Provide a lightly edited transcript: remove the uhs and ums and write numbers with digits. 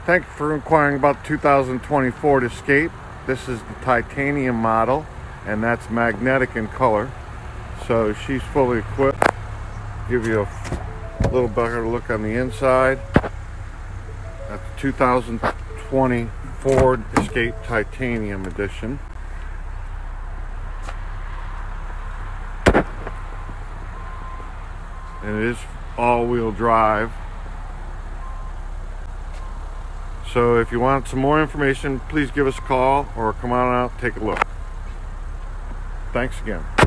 Thank you for inquiring about the 2020 Ford Escape. This is the Titanium model, and that's magnetic in color. So she's fully equipped. Give you a little better look on the inside. That's the 2020 Ford Escape Titanium Edition. And it is all-wheel drive. So if you want some more information, please give us a call or come on out and take a look. Thanks again.